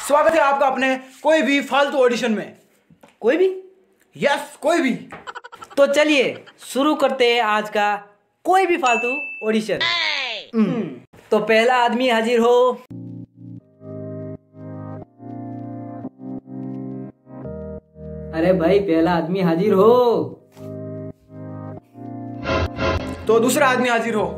स्वागत है आपका अपने कोई भी फालतू ऑडिशन में। कोई भी? यस, कोई भी। तो चलिए शुरू करते हैं आज का कोई भी फालतू ऑडिशन। तो पहला आदमी हाजिर हो। अरे भाई पहला आदमी हाजिर हो। तो दूसरा आदमी हाजिर हो।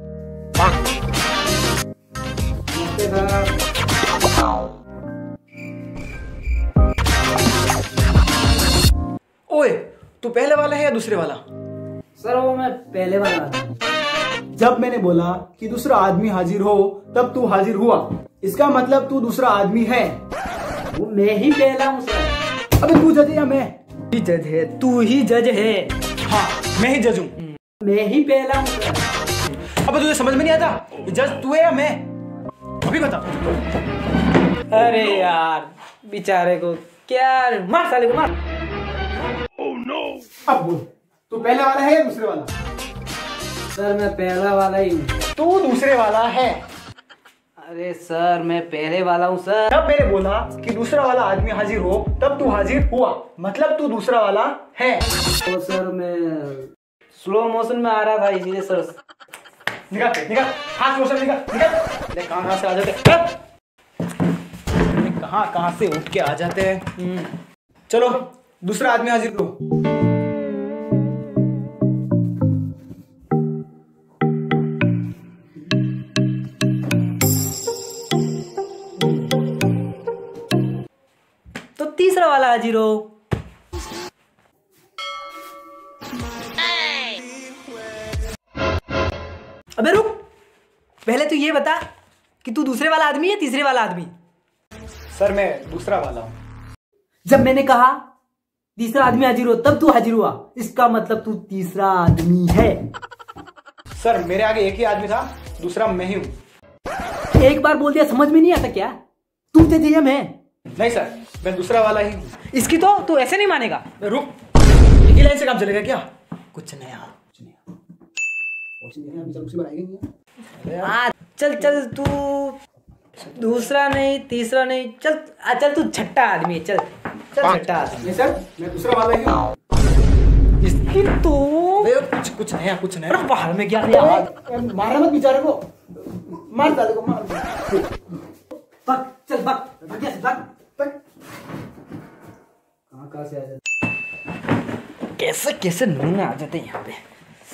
ओए, तू पहले वाला है या दूसरे वाला? सर वो मैं पहले वाला था। जब मैंने बोला कि दूसरा आदमी हाजिर हो तब तू हाजिर हुआ, इसका मतलब तू दूसरा आदमी है। वो मैं ही पहला हूँ सर। अबे तू जज या मैं? ही जज है, तू ही जज है। हाँ, मैं ही जज हूँ। मैं ही पहला हूँ सर। अब तुझे समझ में नहीं आता जज तू है या मैं? अभी बता। अरे यार बेचारे को क्या, मार साले को मार। अब बोल, तू पहले वाला है या दूसरे वाला? सर मैं पहला वाला ही हूँ। तू दूसरे वाला है। अरे सर मैं पहले वाला हूँ सर। जब मैंने बोला कि दूसरा वाला आदमी हाजिर हो तब तू हाजिर हुआ, मतलब तू दूसरा वाला है। तो सर मैं स्लो मोशन में आ रहा था इसीलिए सर। निकाल निकाल, हाथ मोशन निकाल निकाल। देख कहाँ से आ जाते हैं, कहाँ से उठ के आ जाते हैं। चलो दूसरा आदमी हाजिर करो। तो तीसरा वाला हाजिर हो। अबे रुक, पहले तू ये बता कि तू दूसरे वाला आदमी है तीसरे वाला आदमी? सर मैं दूसरा वाला हूँ। जब मैंने कहा तीसरा आदमी हाजिर हो तब तू हाजिर हुआ, इसका मतलब तू तीसरा आदमी है। सर मेरे आगे एक ही आदमी था, दूसरा मैं ही हूँ। एक बार बोल दिया समझ में नहीं आता क्या? तू जज है मैं? नहीं सर, मैं दूसरा वाला ही हूँ। इसकी तो तू ऐसे नहीं मानेगा। रुक, एक ही लाइन से काम चलेगा क्या? कुछ नया। चल चल तू दूसरा नहीं तीसरा नहीं, चल चल तू छठा आदमी है। चल चल छठा आदमी। नहीं सर, मैं दूसरा वाला ही हूँ। इसकी तो कुछ नया, कुछ नया। अरे बाहर में क्या यार, मारा मत बेचारे को, मार साले को मार। भाग चल भाग भाग यहाँ से, भाग। कहाँ से आ जाते, कैसे कैसे नूने आ जाते हैं यहाँ पे।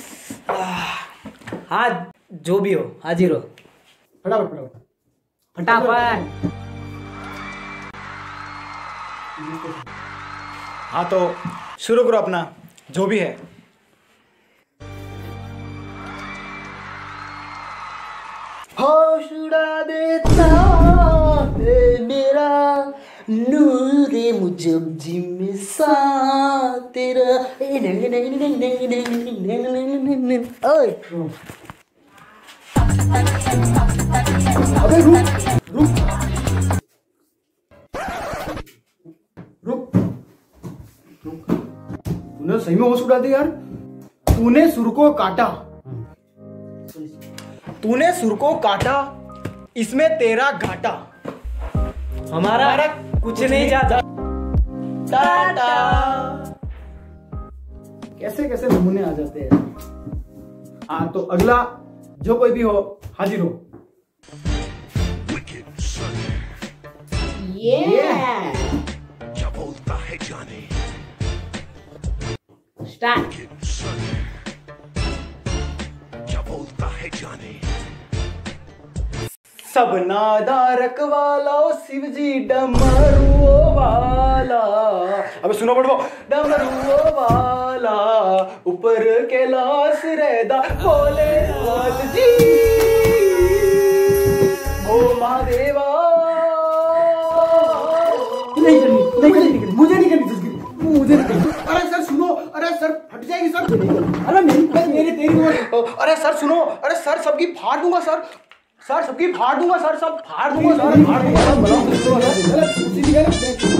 हाँ जो भी हो हाजिर हो। फटाफट फटाफट फटाफट। हाँ तो शुरू करो अपना जो भी है। होश उड़ा देता है मेरा नूरे मुझब जिम सा तेरा। ओए अबे रुक रुक रुक रुक, तूने सही में होश उड़ा दिया यार। तूने सुर को काटा। तूने सुर को काटा, इसमें तेरा घाटा। हमारा कुछ नहीं जाता। टाटा। कैसे कैसे नमूने आ जाते हैं। हाँ तो अगला जो कोई भी हो हाजिर हो। क्या बोलता है जाने स्टार्ट। क्या बोलता है जाने सब नादारक वाला शिवजी डमरुओ वाला। अबे सुनो बड़ो, डमरुओ वाला ऊपर कैलाश रहदा भोले नाथ जी। ओ महादेवा। मुझे नहीं करनी तस्वीर, मुझे नहीं करनी। अरे सर सुनो, अरे सर हट जाएगी सर। अरे मेरी तेरी। अरे सर सुनो, अरे सर सबकी फाड़ दूंगा सर, सर सबकी फाड़ दूंगा सर, सब फाड़ दूंगा सर, फाड़ दूंगा।